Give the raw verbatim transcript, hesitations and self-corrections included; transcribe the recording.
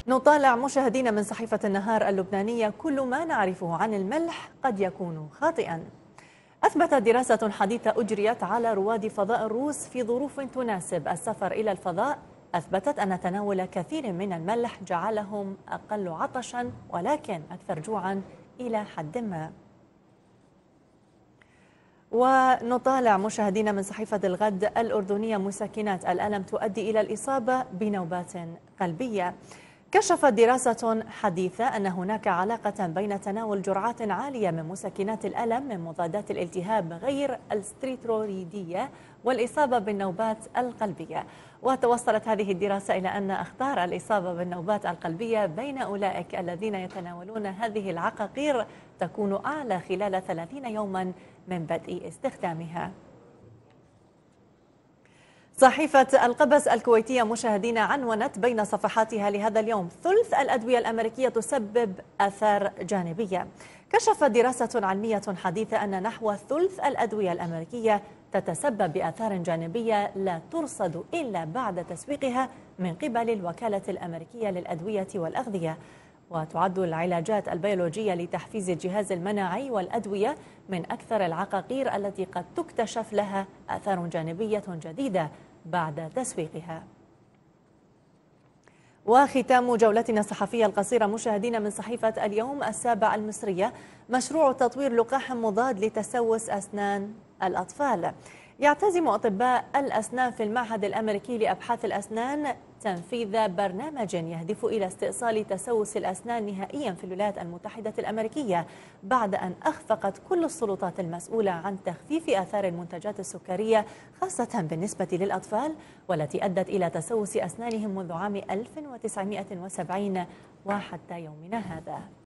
نطالع مشاهدينا من صحيفة النهار اللبنانية كل ما نعرفه عن الملح قد يكون خاطئا. أثبتت دراسة حديثة أجريت على رواد فضاء الروس في ظروف تناسب السفر إلى الفضاء أثبتت أن تناول كثير من الملح جعلهم أقل عطشا ولكن أكثر جوعا إلى حد ما. ونطالع مشاهدينا من صحيفة الغد الأردنية مسكنات الألم تؤدي إلى الإصابة بنوبات قلبية. كشفت دراسة حديثة أن هناك علاقة بين تناول جرعات عالية من مسكنات الألم من مضادات الالتهاب غير الستيرويدية والإصابة بالنوبات القلبية. وتوصلت هذه الدراسة إلى أن أخطار الإصابة بالنوبات القلبية بين أولئك الذين يتناولون هذه العقاقير تكون أعلى خلال ثلاثين يوما من بدء استخدامها. صحيفة القبس الكويتية مشاهدينا عنونت بين صفحاتها لهذا اليوم ثلث الأدوية الأمريكية تسبب آثار جانبية. كشفت دراسة علمية حديثة أن نحو ثلث الأدوية الأمريكية تتسبب بآثار جانبية لا ترصد إلا بعد تسويقها من قبل الوكالة الأمريكية للأدوية والأغذية. وتعد العلاجات البيولوجية لتحفيز الجهاز المناعي والأدوية من أكثر العقاقير التي قد تكتشف لها آثار جانبية جديدة بعد تسويقها. وختام جولتنا الصحفية القصيرة مشاهدين من صحيفة اليوم السابع المصرية، مشروع تطوير لقاح مضاد لتسوس أسنان الأطفال. يعتزم أطباء الأسنان في المعهد الأمريكي لأبحاث الأسنان تنفيذ برنامج يهدف إلى استئصال تسوس الأسنان نهائيا في الولايات المتحدة الأمريكية بعد أن أخفقت كل السلطات المسؤولة عن تخفيف آثار المنتجات السكرية خاصة بالنسبة للأطفال والتي أدت إلى تسوس أسنانهم منذ عام ألف وتسعمائة وسبعين وحتى يومنا هذا.